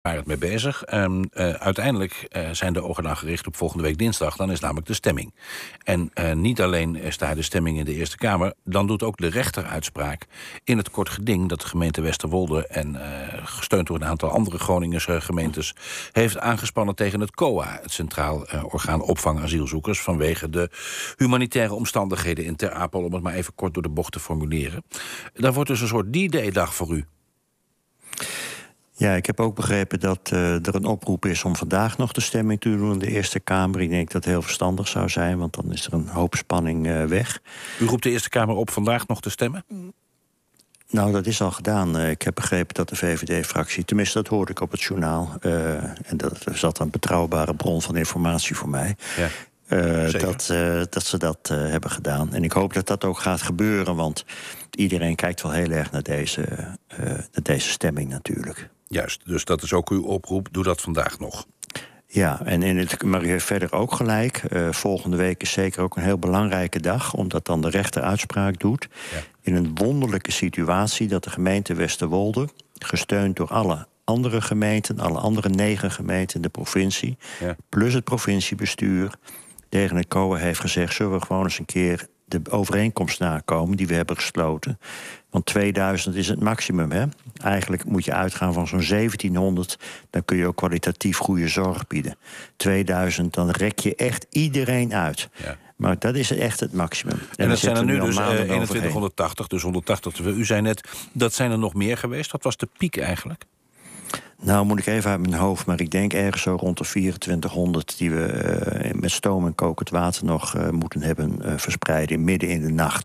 waren het mee bezig. Uiteindelijk zijn de ogen dan gericht op volgende week dinsdag. Dan is namelijk de stemming. En niet alleen is daar de stemming in de Eerste Kamer. Dan doet ook de rechter uitspraak in het kort geding dat de gemeente Westerwolde en gesteund door een aantal andere Groningse gemeentes heeft aangespannen tegen het COA, het Centraal Orgaan Opvang Asielzoekers, vanwege de humanitaire omstandigheden in Ter Apel, om het maar even kort door de bocht te formuleren. Daar wordt dus een soort D-Day-dag voor u. Ja, ik heb ook begrepen dat er een oproep is om vandaag nog de stemming te doen in de Eerste Kamer. Ik denk dat het heel verstandig zou zijn, want dan is er een hoop spanning weg. U roept de Eerste Kamer op vandaag nog te stemmen? Nou, dat is al gedaan. Ik heb begrepen dat de VVD-fractie, tenminste dat hoorde ik op het journaal, en dat zat een betrouwbare bron van informatie voor mij. Ja. Dat ze dat hebben gedaan. En ik hoop dat dat ook gaat gebeuren, want iedereen kijkt wel heel erg naar deze stemming natuurlijk. Juist, dus dat is ook uw oproep. Doe dat vandaag nog. Ja, maar u heeft verder ook gelijk. Volgende week is zeker ook een heel belangrijke dag, omdat dan de rechter uitspraak doet. Ja. In een wonderlijke situatie dat de gemeente Westerwolde, gesteund door alle andere gemeenten, alle andere 9 gemeenten in de provincie, plus het provinciebestuur, tegen het COA heeft gezegd, zullen we gewoon eens een keer de overeenkomst nakomen die we hebben gesloten. Want 2000 is het maximum, hè? Eigenlijk moet je uitgaan van zo'n 1700. Dan kun je ook kwalitatief goede zorg bieden. 2000, dan rek je echt iedereen uit. Ja. Maar dat is echt het maximum. En dat zijn er nu dus 2180, dus 180. U zei net, dat zijn er nog meer geweest. Wat was de piek eigenlijk? Nou, moet ik even uit mijn hoofd, maar ik denk ergens zo rond de 2400... die we met stoom en kokend water nog moeten hebben verspreiden midden in de nacht.